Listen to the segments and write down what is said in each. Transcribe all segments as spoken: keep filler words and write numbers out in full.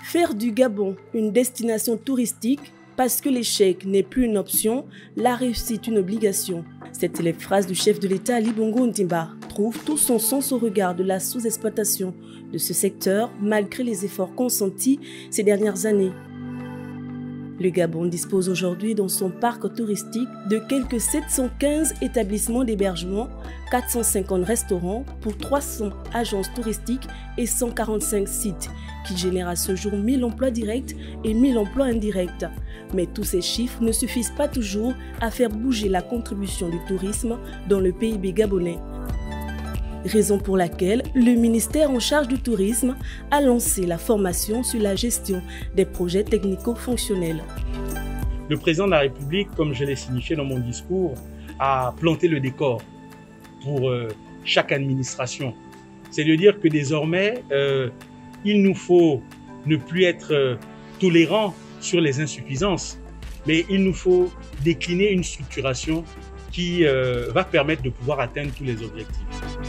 Faire du Gabon une destination touristique parce que l'échec n'est plus une option, la réussite une obligation. Cette célèbre phrase du chef de l'État Ali Bongo Ondimba trouve tout son sens au regard de la sous-exploitation de ce secteur malgré les efforts consentis ces dernières années. Le Gabon dispose aujourd'hui dans son parc touristique de quelques sept cent quinze établissements d'hébergement, quatre cent cinquante restaurants pour trois cents agences touristiques et cent quarante-cinq sites qui génèrent à ce jour mille emplois directs et mille emplois indirects. Mais tous ces chiffres ne suffisent pas toujours à faire bouger la contribution du tourisme dans le P I B gabonais. Raison pour laquelle le ministère en charge du tourisme a lancé la formation sur la gestion des projets technico-fonctionnels. Le président de la République, comme je l'ai signifié dans mon discours, a planté le décor pour euh, chaque administration. C'est de dire que désormais, euh, il nous faut ne plus être euh, tolérants sur les insuffisances, mais il nous faut décliner une structuration qui euh, va permettre de pouvoir atteindre tous les objectifs.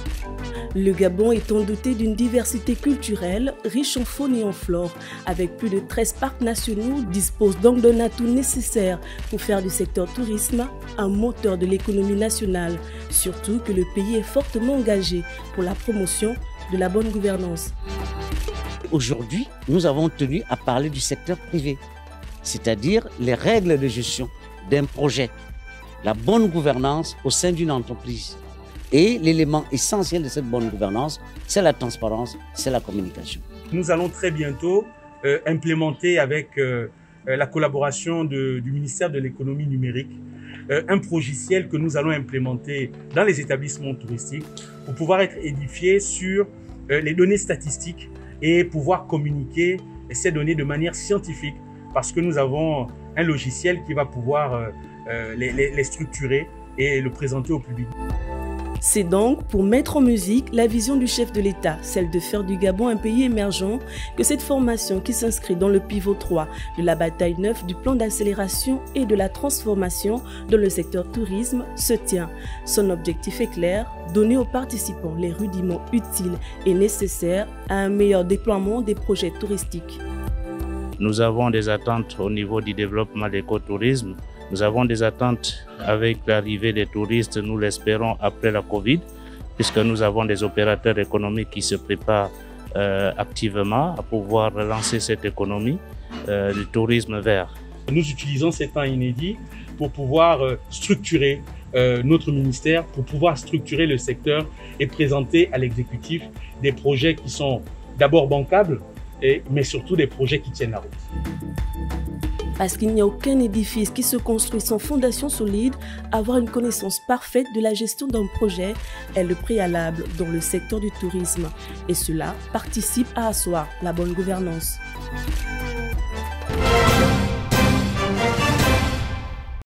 Le Gabon étant doté d'une diversité culturelle riche en faune et en flore, avec plus de treize parcs nationaux, dispose donc d'un atout nécessaire pour faire du secteur tourisme un moteur de l'économie nationale, surtout que le pays est fortement engagé pour la promotion de la bonne gouvernance. Aujourd'hui, nous avons tenu à parler du secteur privé, c'est-à-dire les règles de gestion d'un projet, la bonne gouvernance au sein d'une entreprise. Et l'élément essentiel de cette bonne gouvernance, c'est la transparence, c'est la communication. Nous allons très bientôt euh, implémenter avec euh, la collaboration de, du ministère de l'économie numérique euh, un logiciel que nous allons implémenter dans les établissements touristiques pour pouvoir être édifié sur euh, les données statistiques et pouvoir communiquer ces données de manière scientifique parce que nous avons un logiciel qui va pouvoir euh, euh, les, les, les structurer et le présenter au public. C'est donc pour mettre en musique la vision du chef de l'État, celle de faire du Gabon un pays émergent, que cette formation qui s'inscrit dans le pivot trois de la bataille neuf du plan d'accélération et de la transformation dans le secteur tourisme se tient. Son objectif est clair, donner aux participants les rudiments utiles et nécessaires à un meilleur déploiement des projets touristiques. Nous avons des attentes au niveau du développement de l'écotourisme. Nous avons des attentes avec l'arrivée des touristes, nous l'espérons après la Covid, puisque nous avons des opérateurs économiques qui se préparent euh, activement à pouvoir relancer cette économie euh, du tourisme vert. Nous utilisons ces temps inédits pour pouvoir euh, structurer euh, notre ministère, pour pouvoir structurer le secteur et présenter à l'exécutif des projets qui sont d'abord bancables, et, mais surtout des projets qui tiennent la route. Parce qu'il n'y a aucun édifice qui se construit sans fondation solide, avoir une connaissance parfaite de la gestion d'un projet est le préalable dans le secteur du tourisme. Et cela participe à asseoir la bonne gouvernance.